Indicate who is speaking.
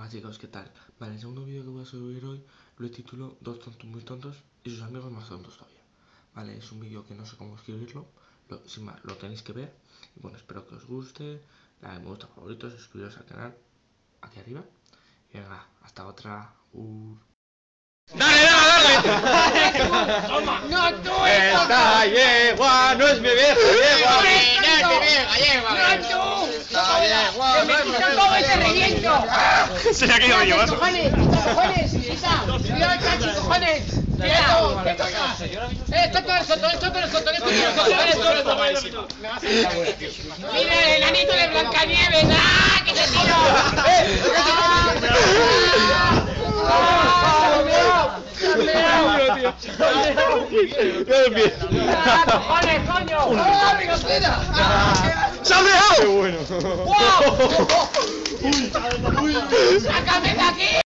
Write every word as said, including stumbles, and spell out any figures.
Speaker 1: Hola chicos, ¿qué tal? Vale, el segundo vídeo que voy a subir hoy lo titulo Dos tontos muy tontos y sus amigos más tontos todavía. Vale, es un vídeo que no sé cómo escribirlo, lo, sin más, lo tenéis que ver. Y bueno, espero que os guste, dale me gusta, favoritos, suscribiros al canal aquí arriba. Y venga, hasta otra. Uh...
Speaker 2: ¡Dale, dale, dale! ¡Toma! ¡No, tú! ¡Esta yegua no es mi vieja yegua!
Speaker 3: ¡No es mi vieja yegua!
Speaker 2: ¡No, tú!
Speaker 3: ¡Esta yegua!
Speaker 2: ¡Que me quitan todo ese reviento!
Speaker 4: Se le ha caído medio vaso.
Speaker 2: ¡Cojones! ¡Cojones! ¡Isa! ¡Cuidado, chachi, cojones! ¡Quieto! ¡Qué toca! ¡Eh, esto todo el soto! ¡Esto todo el soto! ¡Esto todo el soto! ¡Eres tú! ¡Mira el enanito de Blancanieves! ¡Ah, que te tiro! ¡Ah, cojones, coño! ¡Ah, mi cocina!
Speaker 4: ¡Se ha dejado!
Speaker 2: ¡Wow! ¡Sácame de aquí!